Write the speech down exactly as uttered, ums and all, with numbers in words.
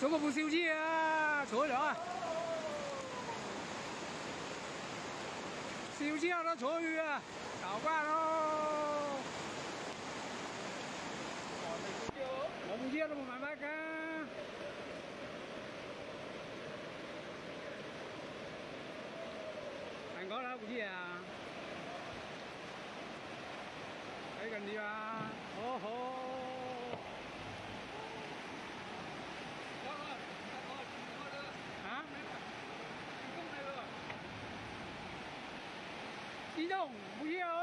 做个不收机啊，错了啊！收机啊，都错鱼啊，搞挂喽！我不接了，我慢慢干。看高了不接啊？还有个你啊？哦吼！ 啊？移动不要。